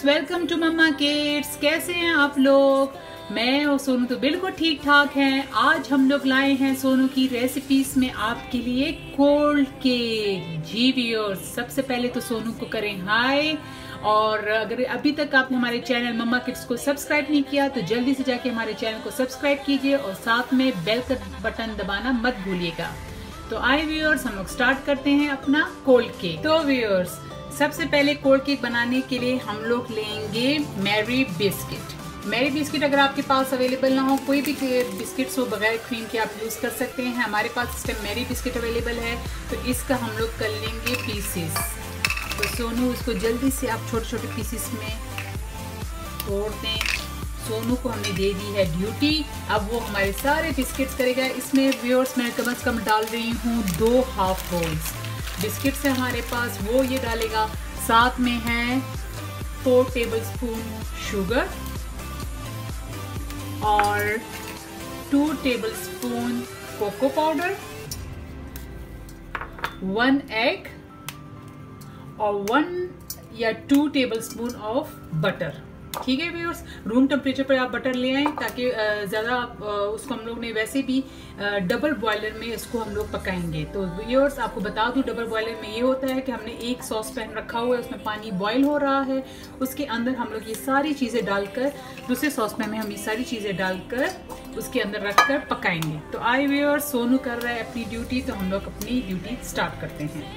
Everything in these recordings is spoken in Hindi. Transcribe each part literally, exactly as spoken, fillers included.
Viewers, welcome to Mamma Kids. कैसे हैं आप लोग? मैं और सोनू तो बिल्कुल ठीक ठाक हैं। आज हम लोग लाए हैं सोनू की रेसिपीज में आपके लिए कोल्ड केक। जी व्यूअर्स, सबसे पहले तो सोनू को करें हाय, और अगर अभी तक आपने हमारे चैनल मम्मा किड्स को सब्सक्राइब नहीं किया तो जल्दी से जाके हमारे चैनल को सब्सक्राइब कीजिए और साथ में बेल का बटन दबाना मत भूलिएगा। तो आए व्यूअर्स, हम लोग स्टार्ट करते हैं अपना कोल्ड केक। तो व्यूअर्स, सबसे पहले कोल्ड केक बनाने के लिए हम लोग लेंगे मैरी बिस्किट। मैरी बिस्किट अगर आपके पास अवेलेबल ना हो, कोई भी बिस्किट्स हो बगैर क्रीम के आप यूज़ कर सकते हैं। हमारे पास इस टाइम मैरी बिस्किट अवेलेबल है, तो इसका हम लोग कर लेंगे पीसेस। तो सोनू, इसको जल्दी से आप छोटे छोटे पीसेस में तोड़ दें। सोनू को हमने दे दी है ड्यूटी, अब वो हमारे सारे बिस्किट्स करेगा। इसमें व्यूअर्स मैं कम से कम डाल रही हूँ दो हाफ रोल्स बिस्किट्स है हमारे पास, वो ये डालेगा। साथ में है फोर टेबलस्पून शुगर और two tablespoon cocoa powder, one egg और वन या टू टेबलस्पून ऑफ बटर। ठीक है व्यूअर्स, रूम टेम्परेचर पर आप बटर ले आएं ताकि ज़्यादा उसको हम लोग ने वैसे भी डबल बॉयलर में इसको हम लोग पकाएंगे। तो व्यूअर्स, आपको बता दूं, डबल बॉयलर में ये होता है कि हमने एक सॉस पैन रखा हुआ है, उसमें पानी बॉयल हो रहा है, उसके अंदर हम लोग ये सारी चीज़ें डालकर, दूसरे सॉस पैन में हम ये सारी चीज़ें डालकर उसके अंदर रखकर पकाएंगे। तो आई व्यूअर्स, सोनू कर रहा है अपनी ड्यूटी, तो हम लोग अपनी ड्यूटी स्टार्ट करते हैं।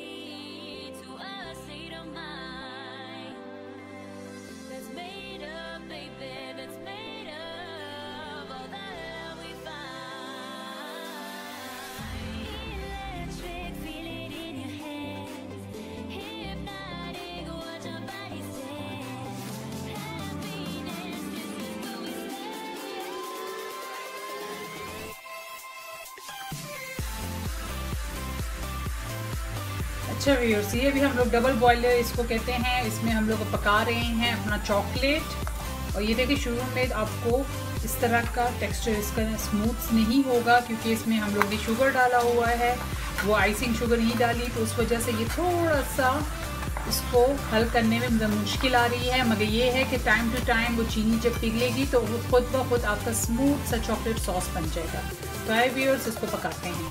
अच्छा व्यूअर्स, ये भी हम लोग डबल बॉयलर इसको कहते हैं, इसमें हम लोग पका रहे हैं अपना चॉकलेट। और ये देखिए, शुरू में आपको इस तरह का टेक्सचर इसका स्मूथ नहीं होगा क्योंकि इसमें हम लोग ने शुगर डाला हुआ है, वो आइसिंग शुगर नहीं डाली, तो उस वजह से ये थोड़ा सा इसको हल करने में मतलब मुश्किल आ रही है। मगर ये है कि टाइम टू टाइम वो चीनी जब पिघलेगी तो वो खुद ब खुद आपका स्मूथ सा चॉकलेट सॉस बन जाएगा। तो आए व्यूअर्स, इसको पकाते हैं।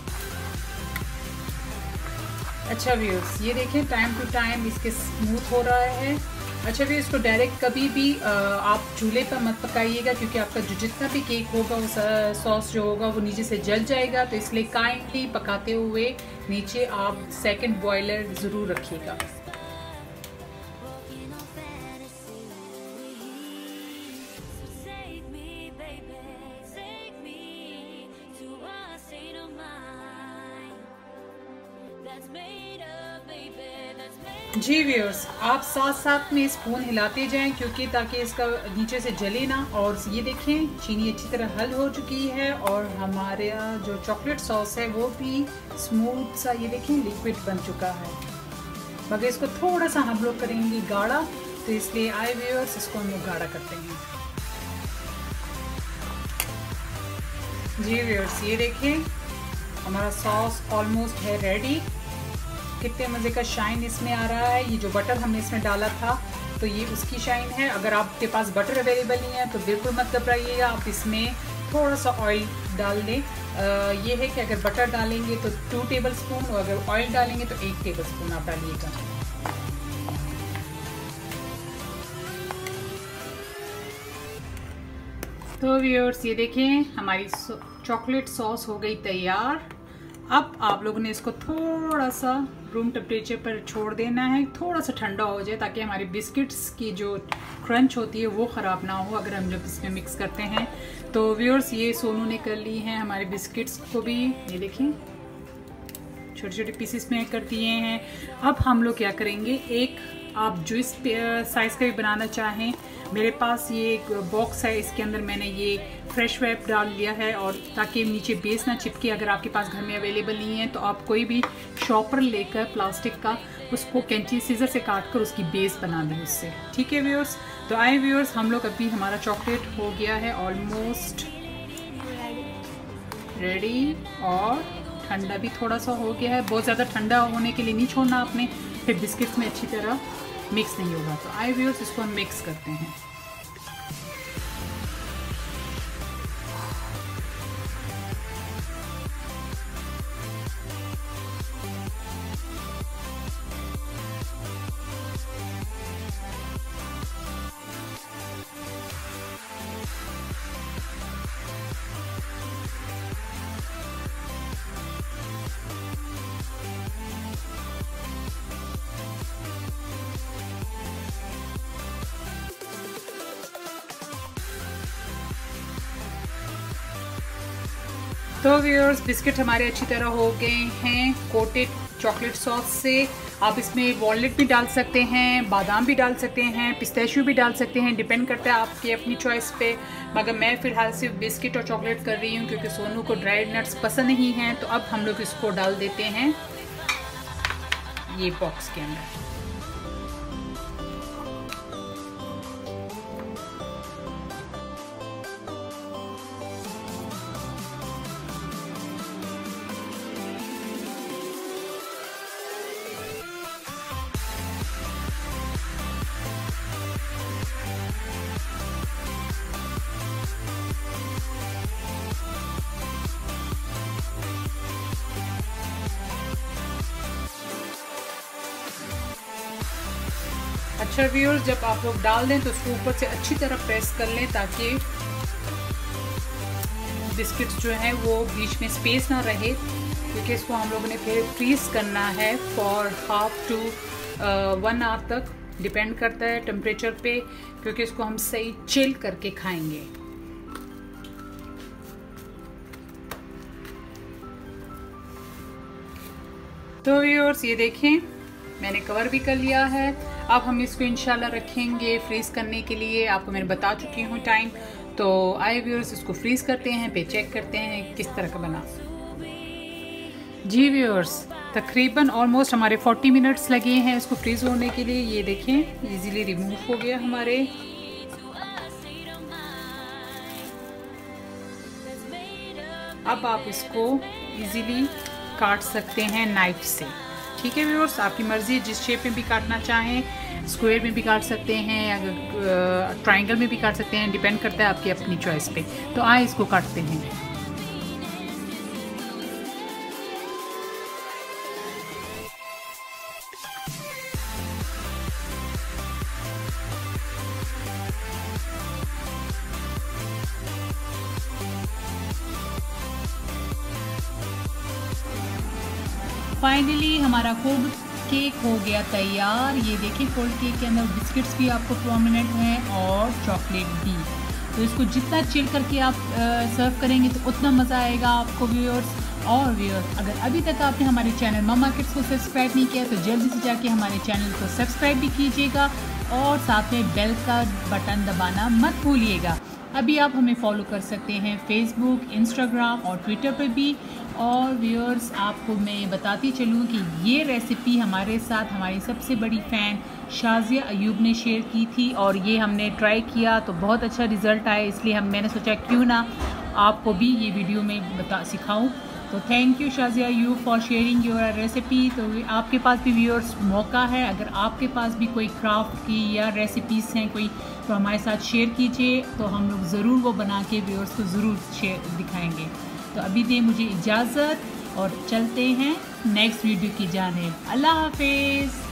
अच्छा व्यूअर्स, ये देखें टाइम टू टाइम इसके स्मूथ हो रहा है। अच्छा व्यूअर्स, इसको डायरेक्ट कभी भी आप चूल्हे पर मत पकाइएगा क्योंकि आपका जो जितना भी केक होगा वो सॉस जो होगा वो नीचे से जल जाएगा। तो इसलिए काइंडली पकाते हुए नीचे आप सेकंड बॉयलर ज़रूर रखिएगा। जी व्यूअर्स, आप साथ साथ में स्पून हिलाते जाएं क्योंकि ताकि इसका नीचे से जले ना। और ये देखें, चीनी अच्छी तरह हल हो चुकी है और हमारे जो चॉकलेट सॉस है वो भी स्मूथ सा, ये देखें, लिक्विड बन चुका है। मगर इसको थोड़ा सा हम लोग करेंगे गाढ़ा, तो इसलिए आए व्यूअर्स, इसको हम लोग गाढ़ा करते हैं। जी व्यूअर्स, ये देखें, हमारा सॉस ऑलमोस्ट है रेडी। कितने मज़े का शाइन इसमें आ रहा है। ये जो बटर हमने इसमें डाला था तो ये उसकी शाइन है। अगर आपके पास बटर अवेलेबल नहीं है तो बिल्कुल मत घबराइएगा, आप इसमें थोड़ा सा ऑयल डाल दें। ये है कि अगर बटर डालेंगे तो टू टेबल स्पून और अगर ऑयल डालेंगे तो एक टेबल स्पून आप डालिएगा। तो व्यूअर्स, ये देखें, हमारी चॉकलेट सॉस हो गई तैयार। अब आप लोगों ने इसको थोड़ा सा रूम टेम्परेचर पर छोड़ देना है, थोड़ा सा ठंडा हो जाए ताकि हमारी बिस्किट्स की जो क्रंच होती है वो ख़राब ना हो अगर हम जब इसमें मिक्स करते हैं। तो व्यूअर्स, ये सोनू ने कर ली हैं हमारे बिस्किट्स को भी, ये देखें, छोटे छोटे पीसेस में कर दिए हैं। अब हम लोग क्या करेंगे, एक आप जो इस साइज़ का भी बनाना चाहें, मेरे पास ये एक बॉक्स है, इसके अंदर मैंने ये फ्रेश रैप डाल लिया है और ताकि नीचे बेस ना चिपके। अगर आपके पास घर में अवेलेबल नहीं है तो आप कोई भी शॉपर लेकर प्लास्टिक का उसको कैंची सीजर से काट कर उसकी बेस बना दें उससे। ठीक है व्यूअर्स, तो आए व्यूअर्स, हम लोग अभी हमारा चॉकलेट हो गया है ऑलमोस्ट रेडी और ठंडा भी थोड़ा सा हो गया है। बहुत ज़्यादा ठंडा होने के लिए नहीं छोड़ना आपने, फिर बिस्किट्स में अच्छी तरह मिक्स नहीं होगा। तो आई व्यूअर्स इसको हम मिक्स करते हैं। तो व्यूअर्स बिस्किट हमारे अच्छी तरह हो गए हैं कोटेड चॉकलेट सॉस से। आप इसमें वॉलनट भी डाल सकते हैं, बादाम भी डाल सकते हैं, पिस्ताशियो भी डाल सकते हैं, डिपेंड करता है आपकी अपनी चॉइस पे। मगर मैं फ़िलहाल सिर्फ बिस्किट और चॉकलेट कर रही हूँ क्योंकि सोनू को ड्राई नट्स पसंद नहीं हैं। तो अब हम लोग इसको डाल देते हैं ये बॉक्स के अंदर। अच्छा व्यूअर्स, जब आप लोग डाल दें तो उसको ऊपर से अच्छी तरह प्रेस कर लें ताकि बिस्किट्स जो हैं वो बीच में स्पेस ना रहे, क्योंकि इसको हम लोगों ने फिर फ्रीज करना है for half to one hour तक, डिपेंड करता है टेम्परेचर पे, क्योंकि इसको हम सही चिल करके खाएंगे। तो व्यूअर्स ये देखें मैंने कवर भी कर लिया है। अब हम इसको इंशाल्लाह रखेंगे फ्रीज करने के लिए। आपको मैंने बता चुकी हूँ टाइम। तो आए व्यूअर्स इसको फ्रीज करते हैं, पे चेक करते हैं किस तरह का बना। जी व्यूअर्स तकरीबन ऑलमोस्ट हमारे चालीस मिनट्स लगे हैं इसको फ्रीज होने के लिए। ये देखें इजीली रिमूव हो गया हमारे। अब आप इसको इजीली काट सकते हैं नाइफ से। ठीक है व्यूअर्स, आपकी मर्जी, जिस शेप में भी काटना चाहें, स्क्वायर में भी काट सकते हैं, अगर ट्रायंगल में भी काट सकते हैं, डिपेंड करता है आपकी अपनी चॉइस पे। तो आए इसको काटते हैं। फाइनली हमारा कोल्ड केक हो गया तैयार। ये देखिए कोल्ड केक के अंदर बिस्किट्स भी आपको प्रोमिनेंट हैं और चॉकलेट भी। तो इसको जितना चिल करके आप सर्व करेंगे तो उतना मज़ा आएगा आपको व्यूअर्स। और व्यूअर्स अगर अभी तक आपने हमारे चैनल मम्मा किड्स को सब्सक्राइब नहीं किया तो जल्दी से जाके हमारे चैनल को सब्सक्राइब भी कीजिएगा और साथ में बेल का बटन दबाना मत भूलिएगा। अभी आप हमें फॉलो कर सकते हैं फेसबुक, इंस्टाग्राम और ट्विटर पर भी। और व्यूअर्स आपको मैं बताती चलूँ कि ये रेसिपी हमारे साथ हमारी सबसे बड़ी फ़ैन शाज़िया अयूब ने शेयर की थी और ये हमने ट्राई किया तो बहुत अच्छा रिज़ल्ट आया, इसलिए हम मैंने सोचा क्यों ना आपको भी ये वीडियो में बता सिखाऊं। तो thank you Shazia Ayub for sharing your recipe. तो आपके पास भी व्यूअर्स मौका है, अगर आपके पास भी कोई क्राफ्ट की या रेसिपीज़ हैं कोई तो हमारे साथ शेयर कीजिए, तो हम लोग ज़रूर वो बना के व्यूअर्स को ज़रूर शेयर दिखाएंगे। तो अभी दें मुझे इजाज़त और चलते हैं नेक्स्ट वीडियो की जानिब। अल्लाह हाफिज़।